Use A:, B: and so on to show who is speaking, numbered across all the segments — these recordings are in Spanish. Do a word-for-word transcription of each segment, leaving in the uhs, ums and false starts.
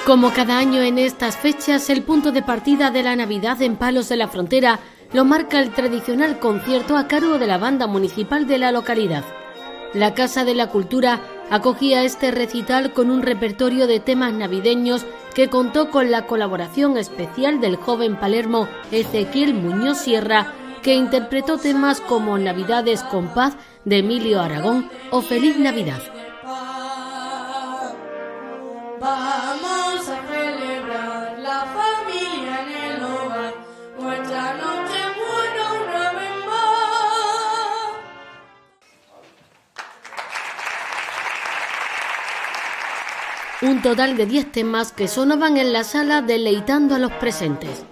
A: Como cada año en estas fechas, el punto de partida de la Navidad en Palos de la Frontera lo marca el tradicional concierto a cargo de la banda municipal de la localidad. La Casa de la Cultura acogía este recital con un repertorio de temas navideños que contó con la colaboración especial del joven Palermo Ezequiel Muñoz Sierra, que interpretó temas como Navidades con Paz de Emilio Aragón o Feliz Navidad.
B: Vamos a celebrar la familia en el hogar, nuestra noche buena una vez más.
A: Un total de diez temas que sonaban en la sala deleitando a los presentes.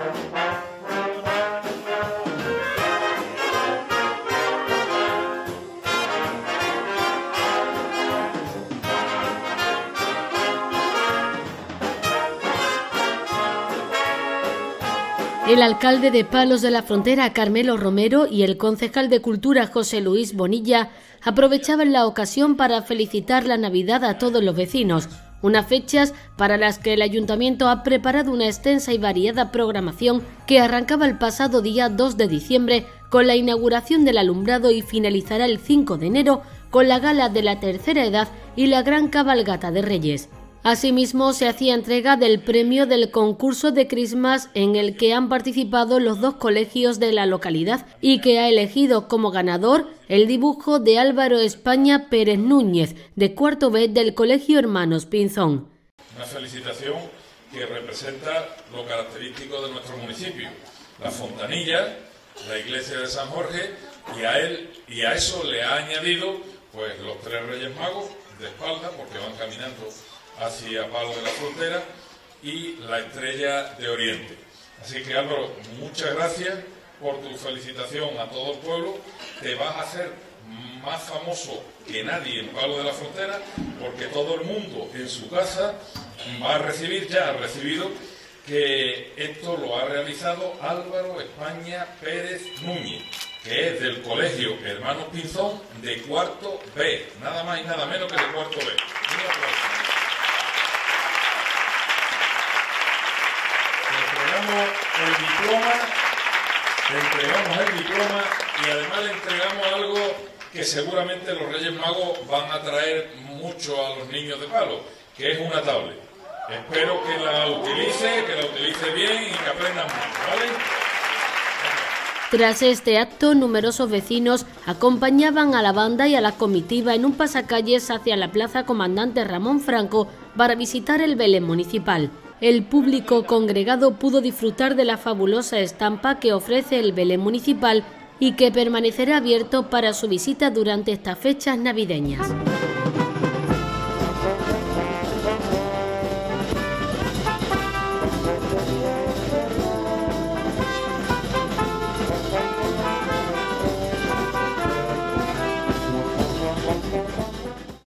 A: El alcalde de Palos de la Frontera, Carmelo Romero, y el concejal de Cultura, José Luis Bonilla, aprovechaban la ocasión para felicitar la Navidad a todos los vecinos, unas fechas para las que el ayuntamiento ha preparado una extensa y variada programación que arrancaba el pasado día dos de diciembre con la inauguración del alumbrado y finalizará el cinco de enero con la gala de la tercera edad y la gran cabalgata de Reyes. Asimismo, se hacía entrega del premio del concurso de Christmas en el que han participado los dos colegios de la localidad y que ha elegido como ganador el dibujo de Álvaro España Pérez Núñez, de cuarto B del Colegio Hermanos Pinzón.
C: Una felicitación que representa lo característico de nuestro municipio, la fontanilla, la iglesia de San Jorge, y a él y a eso le ha añadido pues los tres Reyes Magos de espalda, porque van caminando hacia Palos de la Frontera, y la estrella de Oriente. Así que Álvaro, muchas gracias por tu felicitación a todo el pueblo. Te vas a hacer más famoso que nadie en Palos de la Frontera, porque todo el mundo en su casa va a recibir, ya ha recibido, que esto lo ha realizado Álvaro España Pérez Núñez, que es del Colegio Hermanos Pinzón de cuarto B, nada más y nada menos que de cuarto B. Un aplauso. Entregamos el diploma, entregamos el diploma y además le entregamos algo que seguramente los Reyes Magos van a traer mucho a los niños de Palos, que es una tablet. Espero que la utilice, que la utilice bien y que aprendan mucho, ¿vale?
A: Tras este acto, numerosos vecinos acompañaban a la banda y a la comitiva en un pasacalles hacia la Plaza Comandante Ramón Franco para visitar el Belén municipal. El público congregado pudo disfrutar de la fabulosa estampa que ofrece el Belén municipal y que permanecerá abierto para su visita durante estas fechas navideñas.